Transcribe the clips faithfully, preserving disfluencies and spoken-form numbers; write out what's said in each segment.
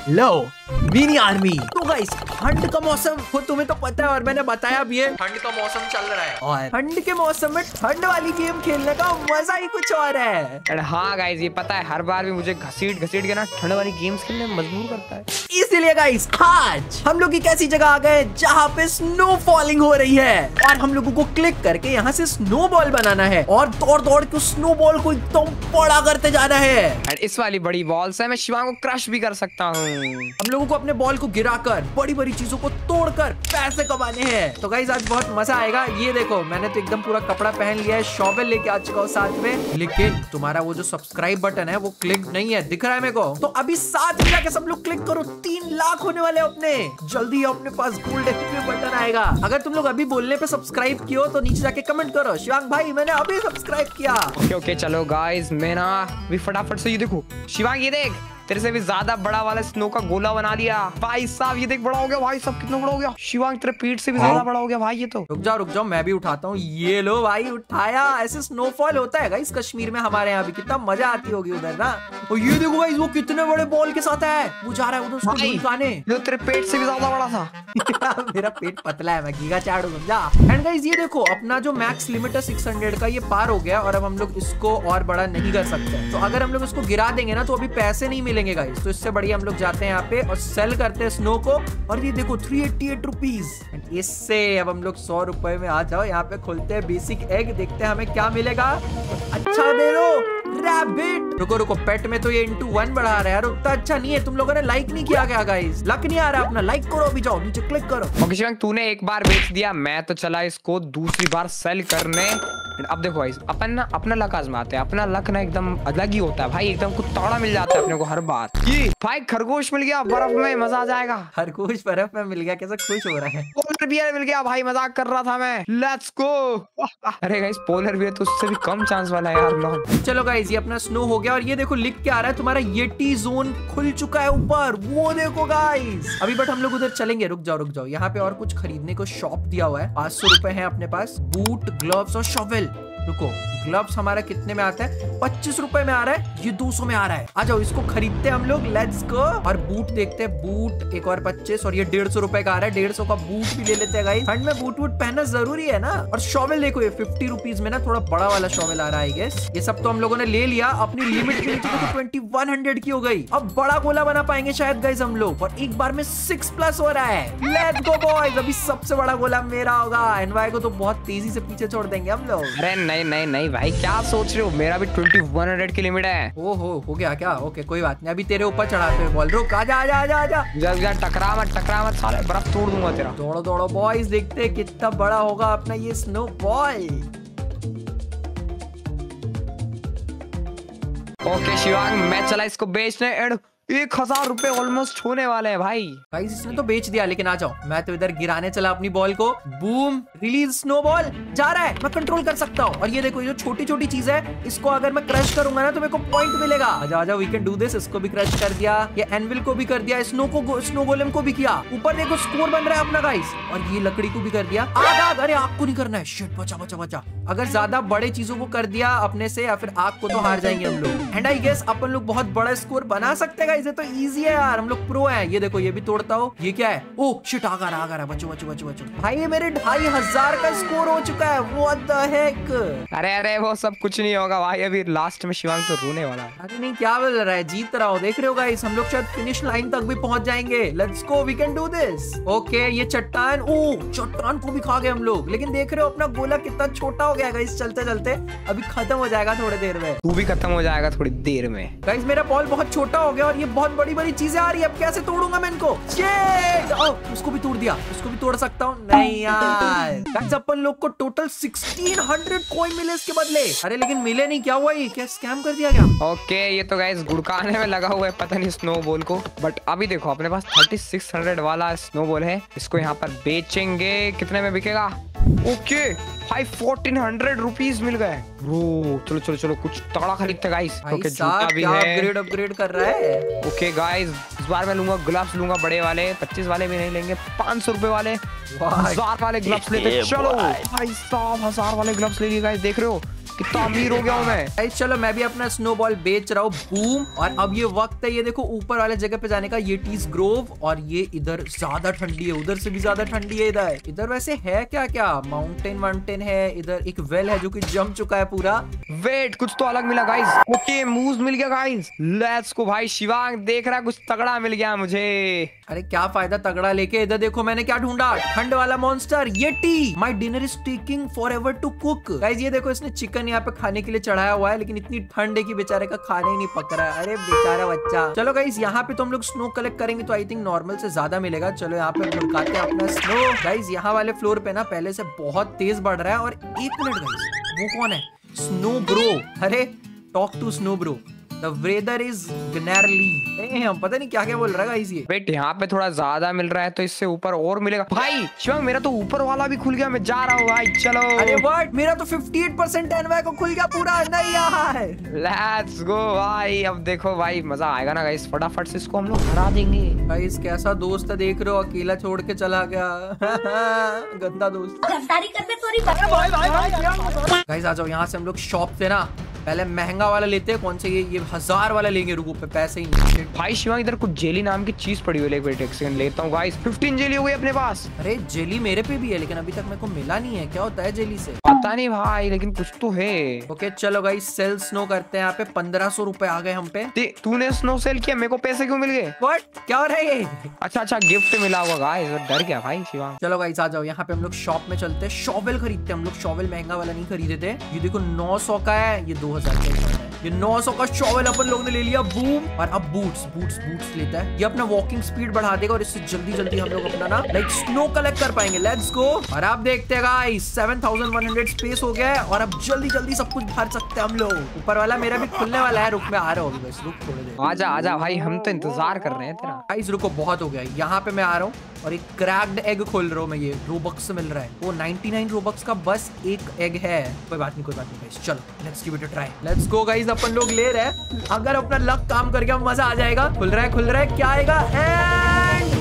लो mini army. तो guys ठंड का मौसम वो तुम्हें तो पता है और मैंने बताया भी है, ठंड का मौसम चल रहा है और ठंड के मौसम में ठंड वाली गेम खेलने का मजा ही कुछ और है। हाँ गाइस ये पता है, हर बार भी मुझे घसीट घसीट के ना ठंड वाली गेम्स खेलने में मजबूर करता है। इसीलिए गाइस आज हम लोग एक ऐसी जगह आ गए जहाँ पे स्नो फॉलिंग हो रही है और हम लोगों को क्लिक करके यहाँ से स्नो बॉल बनाना है और दौड़ दौड़ के स्नो बॉल को एकदम बड़ा करते जाना है। और इस वाली बड़ी बॉल से मैं शिवांग को क्रश भी कर सकता हूँ। हम लोगों को अपने बॉल को गिराकर बड़ी बड़ी चीजों को तोड़कर पैसे कमाने हैं। तो गाइस आज बहुत मजा आएगा। ये देखो मैंने तो एकदम पूरा कपड़ा पहन लिया है, शॉवेल लेके आ चुका हूँ साथ में, लेकिन तुम्हारा वो जो सब्सक्राइब बटन है वो क्लिक नहीं है, दिख रहा है मेरे को। तो अभी साथ में जाके सब लोग क्लिक करो, तीन लाख होने वाले अपने जल्दी अपने पास गोल्ड बटन आएगा। अगर तुम लोग अभी बोलने पे सब्सक्राइब किया तो नीचे जाके कमेंट करो शिवांग भाई मैंने अभी सब्सक्राइब किया। ओके ओके चलो गाइस मैं ना भी फटाफट से ये देखो शिवांग ये देख तेरे से भी ज्यादा बड़ा वाला स्नो का गोला बना लिया भाई साहब। ये देख बड़ा हो गया भाई साहब, कितना बड़ा हो गया शिवांग, तेरे पीठ से भी ज्यादा बड़ा हो गया भाई ये तो। रुक जाओ रुक जाओ मैं भी उठाता हूँ। ये लो भाई उठाया। ऐसे स्नोफॉल होता है गाइस कश्मीर में, हमारे यहाँ भी कितना मजा आती होगी उधर ना। और ये देखो गाइस वो कितने बड़े बॉल के साथ है, वो जा रहा है उधर उसको उठाने। जो तेरे पेट से भी ज्यादा बड़ा था। मेरा पेट पतला है, मैं गीगा चाड़ू समझा। एंड गाइस ये देखो अपना जो मैक्स लिमिट है सिक्स हंड्रेड का ये पार हो गया और अब हम लोग इसको और बड़ा नहीं कर सकते। तो अगर हम लोग इसको गिरा देंगे ना तो अभी पैसे नहीं मिलेंगे गाइस। तो इससे बढ़िया हम लोग जाते हैं यहाँ पे और सेल करते हैं स्नो को। और ये देखो थ्री एट्टी एट रुपीज। इससे अब हम लोग सौ रुपए में आ जाओ। यहाँ पे खोलते हैं बेसिक एग, देखते हैं हमें क्या मिलेगा। अच्छा दे दो रैबिट। रुको रुको पेट में तो ये इंटू वन बढ़ा रहा है यार, उतना अच्छा नहीं है। तुम लोगों ने लाइक नहीं किया क्या गाइस? लक नहीं आ रहा अपना, लाइक करो अभी, जाओ नीचे क्लिक करो। ओके शिवांग तूने एक बार बेच दिया, मैं तो चला इसको दूसरी बार सेल करने। अब देखो भाई अपन ना अपना लक आजमाते हैं। अपना लक ना एकदम अलग ही होता है भाई, एकदम कुछ तौड़ा मिल जाता है अपने को हर बार। ये भाई खरगोश मिल गया बर्फ में, मजा आ जाएगा। खरगोश बर्फ में मिल गया, कैसा खुश हो रहा है। पोलर बियर मिल गया भाई, मजाक कर रहा था मैं। Let's go. अरे गाइस पोलर बियर तो उससे भी कम चांस वाला है यार लोग। चलो गाइस ये अपना स्नो हो गया और ये देखो लिख के आ रहा है तुम्हारा येटी जोन खुल चुका है ऊपर, वो देखो गाइस। अभी बट हम लोग उधर चलेंगे, रुक जाओ रुक जाओ। यहाँ पे और कुछ खरीदने को शॉप दिया हुआ है, पाँच सौ रुपए है अपने पास। बूट ग्लव्स और शॉवेल। रुको ग्लव्स हमारा कितने में आता है? पच्चीस रुपए में आ रहा है, ये दो सौ में आ रहा है। आ जाओ इसको खरीदते हैं हम लोग, लेट्स गो। और बूट देखते हैं, बूट एक और पच्चीस और ये डेढ़ सौ रुपए का आ रहा है। डेढ़ सौ का बूट भी ले लेते हैं गाइस, ठंड में बूट वूट पहनना जरूरी है ना। और शॉवेल देखो ये फिफ्टी रुपीज में ना थोड़ा बड़ा वाला शॉवेल आ रहा है गेस। ये सब तो हम लोगों ने ले लिया। अपनी लिमिट के नीचे तो ट्वेंटी वन हंड्रेड की हो गई। अब बड़ा गोला बना पाएंगे शायद गाइस हम लोग, और एक बार में सिक्स प्लस हो रहा है। लेट्स गो बॉयज, अभी सबसे बड़ा गोला मेरा होगा। एनवाई को तो बहुत तेजी से पीछे छोड़ देंगे हम लोग। अरे नहीं नहीं नहीं भाई क्या सोच रहे हो, मेरा भी ट्वेंटी वन हंड्रेड की लिमिट है। ओहो हो गया क्या? ओके कोई बात नहीं, अभी तेरे ऊपर चढ़ाते हुए बॉल। रुक आजा आजा आजा आजा। जब जब टकरा मत टकरा मत साले, बर्फ तोड़ दूंगा तेरा। दौड़ो दौड़ो बॉयज, देखते हैं कितना बड़ा होगा अपना ये स्नो बॉल। ओके शिवांग मैं चला इसको बेचने। एंड एक हजार रुपए ऑलमोस्ट होने वाले हैं भाई। गाइस इसने तो बेच दिया, लेकिन आ जाओ मैं तो इधर गिराने चला अपनी बॉल को। बूम रिलीज स्नो बॉल, जा रहा है, मैं कंट्रोल कर सकता हूँ। और ये देखो ये जो छोटी छोटी चीज है इसको अगर मैं क्रश करूंगा ना तो मेरे को पॉइंट मिलेगा। आजा आजा वी कैन डू दिस। इसको भी क्रश कर दिया, ये एनविल को भी कर दिया, स्नो को स्नो गोलेम को भी किया। ऊपर देखो स्कोर बन रहा है अपना गाइस। और ये लकड़ी को भी कर दिया। आग आग, अरे आग को नहीं करना है, शिट बचा बचा बचा। अगर ज्यादा बड़े चीजों को कर दिया अपने से या फिर आग को तो हार जाएंगे हम लोग। एंड आई गेस अपन लोग बहुत बड़ा स्कोर बना सकते हैं गाइस, ये तो इजी है यार, हम लोग प्रो हैं। ये देखो ये भी तोड़ता हो। ये क्या है? ओह शिट आगा रहा आगा रहा, बचो बचो बचो बचो। भाई ये मेरे ढाई हजार का स्कोर हो चुका है। What the heck. अरे अरे वो सब कुछ नहीं होगा भाई, अभी लास्ट में शिवांग तो रोने वाला है। अरे नहीं क्या बोल रहा है, जीत रहा हूँ, देख रहे हो गाइस। हम लोग शायद फिनिश लाइन तक भी पहुंच जाएंगे। Let's go we can do this. Okay ये चट्टान, ओह चट्टान को भी खा गए हम लोग। लेकिन देख रहे हो अपना गोला कितना छोटा हो गया गाइस, चलते चलते अभी खत्म हो जाएगा थोड़ी देर में। तू भी खत्म हो जाएगा थोड़ी देर में गाइस। मेरा बॉल बहुत छोटा हो गया और ये बहुत बड़ी बड़ी चीजें आ रही है, अब कैसे तोड़ूंगा मैं इनको? शिट! ओह, उसको भी तोड़ दिया, उसको भी तोड़ सकता हूँ नहीं यार। गाइस अपन लोग को टोटल सिक्सटीन हंड्रेड कॉइन मिले इसके बदले। अरे लेकिन मिले नहीं, क्या हुआ? ये क्या स्कैम कर दिया क्या? ओके ये तो गाइस गुड़काने में लगा हुआ है पता नहीं स्नो बॉल को। बट अभी देखो अपने पास थर्टी सिक्स हंड्रेड वाला स्नो बॉल है, इसको यहाँ पर बेचेंगे। कितने में बिकेगा? ओके भाई फोर्टीन हंड्रेड रुपीज मिल गए ब्रो। चलो चलो चलो कुछ तगड़ा खरीदते गाइस। ओके जूता भी है, अपग्रेड अपग्रेड कर रहा है। ओके गाइस इस बार मैं लूंगा ग्लव्स लूंगा बड़े वाले, पच्चीस वाले भी नहीं लेंगे, पाँच सौ रुपए वाले, हजार वाले ग्लव्स लेते। चलो भाई साहब हजार वाले ग्लव्स ले लिए गाइस, देख रहे हो कितना अमीर हो गया हूँ मैं। गाइस चलो मैं भी अपना स्नोबॉल बेच रहा हूँ। बूम। और अब ये वक्त है, ये देखो ऊपर वाले जगह पे जाने का, ये टीज ग्रोव। और ये इधर ज्यादा ठंडी है, उधर से भी ज्यादा ठंडी है। इधर इधर वैसे है क्या क्या, माउंटेन वाउंटेन है। इधर एक वेल है जो कि जम चुका है पूरा। वेट, कुछ तो अलग मिला गाइस। ओके मूज मिल गया गाइस, लेट्स गो भाई। शिवांग देख रहा है कुछ तगड़ा मिल गया मुझे। अरे क्या फायदा तगड़ा लेके, इधर देखो मैंने क्या ढूंढा, ठंड वाला monster yeti. My dinner is taking forever to cook. Guys ये देखो इसने चिकन यहाँ पे खाने के लिए चढ़ाया हुआ है, लेकिन इतनी ठंड है कि बेचारे का खाने ही नहीं पक रहा है। अरे बेचारा बच्चा। चलो गाइस यहाँ पे तो हम लोग स्नो कलेक्ट करेंगे तो आई थिंक नॉर्मल से ज्यादा मिलेगा। चलो यहाँ पे भड़काते हैं अपना स्नो। गाइस यहाँ वाले फ्लोर पे ना पहले से बहुत तेज बढ़ रहा है। और एक मिनट गाइस, वो कौन है? Snow bro. अरे talk to snow bro, The weather is gnarly। हम पता नहीं क्या क्या बोल रहा है गाइस ये। वेट, यहाँ पे थोड़ा ज्यादा मिल रहा है तो इससे ऊपर और मिलेगा। भाई शिवांग मेरा तो ऊपर वाला भी खुल गया, मैं जा रहा हूँ भाई। चलो। अरे बट मेरा तो अट्ठावन परसेंट एनवाई को खुल गया पूरा। नहीं यार, लेट्स गो भाई। अब देखो भाई मजा आएगा ना गाइस, फटाफट से इसको हम लोग हरा देंगे। गाइस कैसा दोस्त है देख रहे हो, अकेला छोड़ के चला गया। गंदा दोस्त। गाइस आ जाओ, यहाँ से हम लोग शॉप से ना पहले महंगा वाला लेते हैं। कौन से? ये ये हजार वाला लेंगे। रुको पे पैसे ही नहीं। भाई शिवांग इधर कुछ जेली नाम की चीज पड़ी हुई है, एक एक सेकंड लेता हूँ गाइस। पंद्रह जेली हो गई अपने पास। अरे जेली मेरे पे भी है, लेकिन अभी तक मेरे को मिला नहीं है। क्या होता है जेली से? पता नहीं भाई, लेकिन कुछ तो है। ओके चलो गाइस सेल स्नो करते हैं। यहाँ पे पंद्रह सौ रुपए आ गए हम पे। तूने स्नो सेल किया, मेरे को पैसे क्यों मिल गए? व्हाट क्या हो रहा है ये? अच्छा अच्छा गिफ्ट मिला होगा गाइस, डर गया भाई शिवांग। चलो गाइस आ जाओ, यहाँ पे हम लोग शॉप में चलते हैं। शॉवेल खरीदते हैं हम लोग। शॉवेल महंगा वाला नहीं खरीदे थे। ये देखो नौ सौ का है, ये दो हजार का है। ये नौ सौ का शॉवेल अपन लोग ने ले लिया। बूम। और अब बूट्स बूट्स बूट्स लेता है। ये अपना वॉकिंग स्पीड बढ़ा देगा और इससे जल्दी जल्दी हम लोग अपना ना लाइक स्नो कलेक्ट कर पाएंगे। Let's go. और आप देखते हैं guys seven thousand one hundred space हो गया है और अब जल्दी जल्दी सब कुछ भर सकते हैं हम लोग। ऊपर वाला मेरा भी खुलने वाला है। रुक मैं आ रहा हूँ बस, रुक थोड़ी देर। आजा आजा भाई, हम तो इंतजार कर रहे हैं तेरा। गाइस रुको, बहुत हो गया। यहाँ पे मैं आ रहा हूँ और एक क्रैक्ड एग खोल रहा हूँ मैं। ये रोबक्स से मिल रहा है। वो निन्यानवे रोबक्स का बस एक एग है। कोई बात नहीं कोई बात नहीं गाइस, चलो let's give it a try. Let's go guys, अपन लोग ले रहे हैं। अगर अपना लक काम कर गया मजा आ जाएगा। खुल रहा है खुल रहा है, क्या आएगा? एंड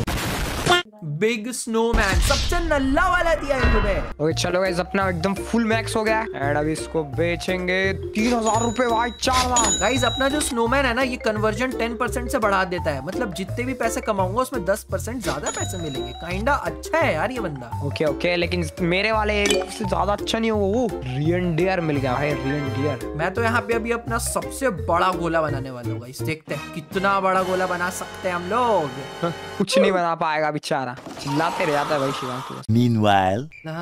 बिग स्नोमैन, सबसे नल्ला वाला दिया है तुम्हें। ओके चलो गाइस, अपना एकदम फुल मैक्स हो गया एंड अब इसको बेचेंगे तीन हजार रुपए भाई, चार लाख। गाइस अपना जो स्नोमैन है ना, ये कन्वर्जन टेन परसेंट से बढ़ा देता है। मतलब जितने भी पैसे कमाऊंगा उसमें दस परसेंट ज्यादा पैसे मिलेंगे। काइंडा अच्छा है यार ये बंदा। ओके ओके, लेकिन मेरे वाले एक से ज्यादा अच्छा नहीं होगा। वो रियनडियर मिल गया भाई, रियनडियर। मैं तो यहाँ पे अभी अपना सबसे बड़ा गोला बनाने वाला हूँ गाइस। देखते हैं कितना बड़ा गोला बना सकते हैं हम लोग। कुछ नहीं बना पाएगा बेचारा, चिल्लाते रह जाता है भाई शिवांग। Meanwhile,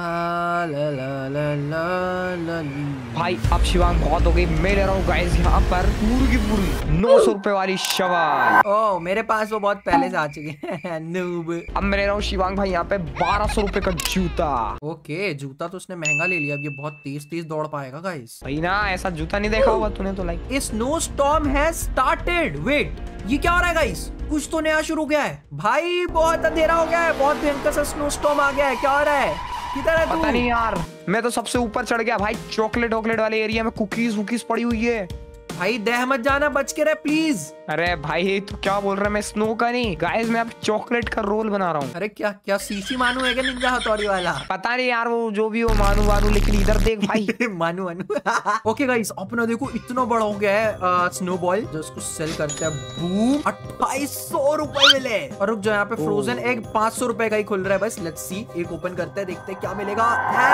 ला ला ला ला ला ला ली। भाई अब शिवांग बहुत हो गई। मैं ले रहा हूँ गाइस यहाँ पर पूरी की पूरी नौ सौ रुपए वाली शवाल। ओह मेरे पास वो बहुत पहले से आ चुके हैं। नूब। अब मैं ले रहा हूँ शिवांग भाई यहाँ पे बारह सौ रुपए का जूता। ओके जूता तो उसने महंगा ले लिया। अब ये बहुत तेज तेज दौड़ पाएगा गाइस। भाई ना ऐसा जूता नहीं देखा होगा तूने तो। Like snow storm has started. Wait ये क्या हो रहा है गाइस? कुछ तो नया शुरू हो गया है भाई। बहुत अंधेरा हो गया है, बहुत भयंकर सा स्नो स्टॉर्म आ गया है। क्या हो रहा है? किधर है तू? पता नहीं यार, मैं तो सबसे ऊपर चढ़ गया भाई। चॉकलेट वॉकलेट वाले एरिया में कुकीज वुकीज पड़ी हुई है। भाई दह मत जाना, बच के रहे प्लीज। अरे भाई तू क्या बोल रहा है? मैं स्नो का नहीं गाइस, मैं अब चॉकलेट का रोल बना रहा हूँ। अरे क्या क्या सीसी मानू है क्या निंजा हथौड़ी वाला? पता नहीं यार, वो जो भी हो मानू वानू, लेकिन इधर देख भाई। मानू मानू। ओके गाइस अपना देखो इतना बड़ा हो गया है स्नो बॉल, जो उसको सेल करते हैं। बूम, अट्ठाईस सौ रुपए मिले। और रुक जाओ, यहाँ पे फ्रोजन एग पांच सौ रुपए का ही खुल रहा है बस। लेट्स सी, एक ओपन करते हैं, देखते हैं क्या मिलेगा।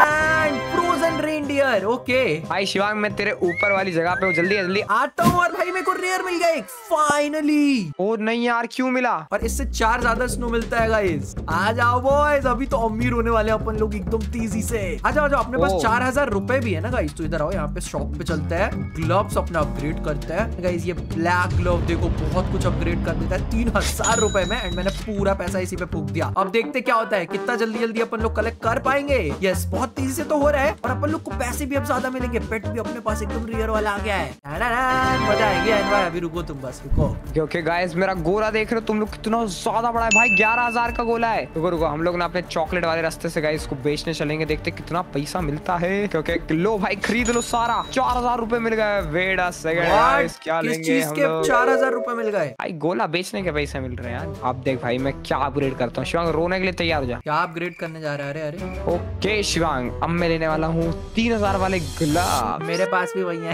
And frozen reindeer. ओके भाई शिवांग मैं तेरे ऊपर वाली जगह पे हूँ, जल्दी जल्दी आता हूँ। और भाई मेरे को रेयर मिल गया एक, फाइनली। ओ नहीं यार, क्यों मिला? और इससे चार ज्यादा स्नो मिलता है गाइस। आ जाओ बॉयज, अभी तो अमीर होने वाले हैं अपन लोग एकदम तेजी से। आ जाओ आ जाओ, अपने पास चार हजार रुपए भी है ना गाइस। तो इधर आओ, यहाँ पे शॉप पे चलते हैं। ग्लव्स अपना अपग्रेड करते हैं गाइस। ये ब्लैक ग्लव देखो बहुत कुछ अपग्रेड कर देता है तीन हजार रुपए में। एंड मैंने पूरा पैसा इसी पे फूक दिया। अब देखते क्या होता है, कितना जल्दी जल्दी अपन लोग कलेक्ट कर पाएंगे। यस बहुत तेजी से तो हो रहा है और अपन लोग को पैसे भी अब ज्यादा मिलेंगे। पेट भी अपने पास एकदम रेयर वाला आ गया है। मजा आएगी। अभी रुको तुम बस, क्योंकि गाइस मेरा गोला देख रहे हो तुम लोग कितना ज्यादा बड़ा है भाई, ग्यारह हजार का गोला है। रुको रुको हम लोग ना अपने चॉकलेट वाले रास्ते से गाइस इसको बेचने चलेंगे, देखते कितना पैसा मिलता है। क्योंकि लो भाई खरीद लो सारा, चार हजार रूपए मिल गए। वेट अ सेकंड गाइस, क्या लेंगे हम लोग? चार हजार रूपए मिल गए भाई, गोला बेचने के पैसे मिल रहे हैं यार। अब देख भाई मैं क्या अपग्रेड करता हूँ। शिवांग रोने के लिए तैयार हो जा। क्या अपग्रेड करने जा रहा है? अरे अरे ओके शिवांग, अब मैं लेने वाला हूँ तीन हजार वाले गुलाब। मेरे पास भी वही है।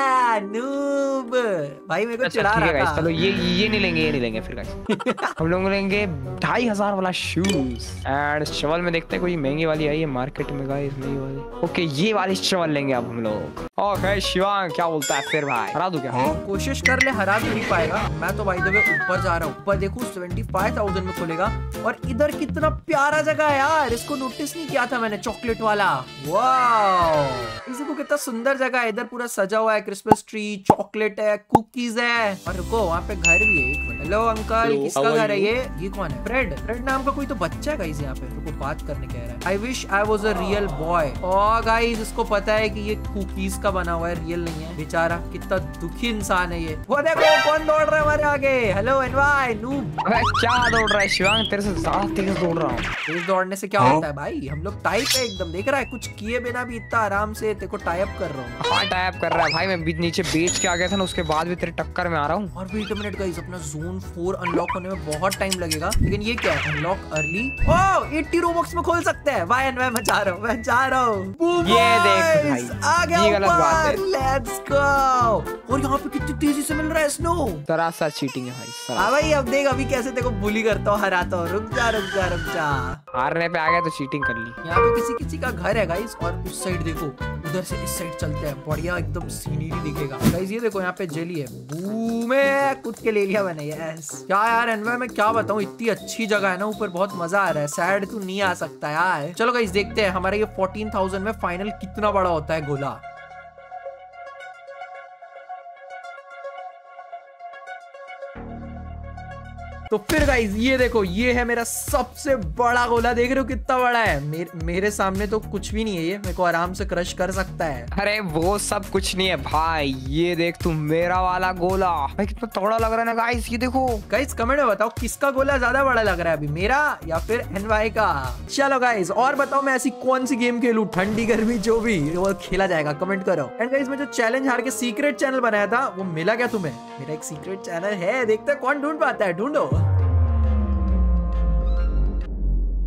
नूब भाई मेरे को चिढ़ा रहा था। चलो ये ये नहीं लेंगे, ये नहीं लेंगे फिर गाइस। हम लोग लेंगे ढाई हजार वाला शूज एंड शवल में देखते हैं कोई महंगी वाली आई है मार्केट में गाइस, महंगी वाली। ओके ये वाली शवल लेंगे अब हम लोग। ओके शिवांग क्या बोलता है फिर भाई, हरा दूं क्या? कोशिश कर ले, हरा तो नहीं पाएगा। मैं तो भाई वे ऊपर जा रहा हूँ। ऊपर देखो सेवेंटी फाइव थाउजेंड में खुलेगा। और इधर कितना प्यारा जगह है यार, इसको नोटिस नहीं किया था मैंने, चॉकलेट वाला। वाह इसको कितना सुंदर जगह है। इधर पूरा सजा हुआ है, क्रिसमस ट्री, चॉकलेट है, कुकीज है। और रुको वहाँ पे घर भी है। एक मिनट, हेलो अंकल, किसका घर है ये? ये कौन है? फ्रेड। फ्रेड नाम का कोई तो बच्चा है गाइस यहाँ पे। रुको बात करने कह रहा है। I wish I was a real boy. और गाइस इसको पता है कि ये कुकीज का बना हुआ है, रियल नहीं है। बेचारा कितना दुखी इंसान है ये। वो देखो कौन दौड़ रहा है हमारे आगे। Hello NY noob. अबे क्या दौड़ रहा है शिवांग, तेरे से ज्यादा तेज दौड़ रहा हूँ। तेज दौड़ने से क्या होता है भाई, हम लोग टाइप है एकदम। देख रहा है कुछ किए बिना भी इतना आराम से तेरे को टाइप कर रहा हूँ। हाँ टाइप कर रहा है भाई, मैं बीच नीचे बेच के आ गया था ना, उसके बाद भी तेरे टक्कर में आ रहा हूँ। और वेट अ मिनट गाइस, अपना जोन फोर अनलॉक होने में बहुत टाइम लगेगा। लेकिन ये क्या है, अनलॉक अर्ली। ओह अस्सी रोबक्स में खोल सकते हैं। भाई मैं मैं जा रहा हूँ, मैं जा रहा हूँ। ये देख भाई, आ गया ये गलत बात है। Let's go. और यहाँ पे कितनी तेजी से मिल रहा है स्नो। जरा सा चीटिंग है भाई। हाँ भाई अब देख अभी कैसे तेरे को बुली करता हूँ, हराता हूँ। रुक जा रुक जा रुक जा। हारने पे आ गया तो चीटिंग कर ली। यहाँ पे किसी किसी का घर है गाइस। और उस साइड देखो, उधर से इस साइड चलते हैं, बढ़िया एकदम सीनरी दिखेगा गाइस। ये देखो यहाँ पे जेली है। बूम कूद के ले लिया मैंने। यस क्या यार एनवाय में क्या बताऊँ, इतनी अच्छी जगह है ना ऊपर, बहुत मजा आ रहा है। सैड तू नहीं आ सकता यार। चलो गाइस देखते हैं हमारा ये फोर्टीन थाउजेंड में फाइनल कितना बड़ा होता है गोला। तो फिर गाइज ये देखो, ये है मेरा सबसे बड़ा गोला। देख रहे हो कितना बड़ा है। मेर, मेरे सामने तो कुछ भी नहीं है, ये मेरे को आराम से क्रश कर सकता है। अरे वो सब कुछ नहीं है भाई, ये देख तू मेरा वाला गोला। भाई कितना तगड़ा लग रहा है ना गाइस, ये देखो। गाइस कमेंट में बताओ किसका गोला ज्यादा बड़ा लग रहा है अभी, मेरा या फिर एनवाई का। चलो गाइस और बताओ मैं ऐसी कौन सी गेम खेलूं, ठंडी गर्मी जो भी वो खेला जाएगा, कमेंट करो। एंड गाइस मैं जो चैलेंज हार के सीक्रेट चैनल बनाया था वो मिला क्या तुम्हें? मेरा एक सीक्रेट चैनल है, देखते हैं कौन ढूंढ पाता है। ढूंढो।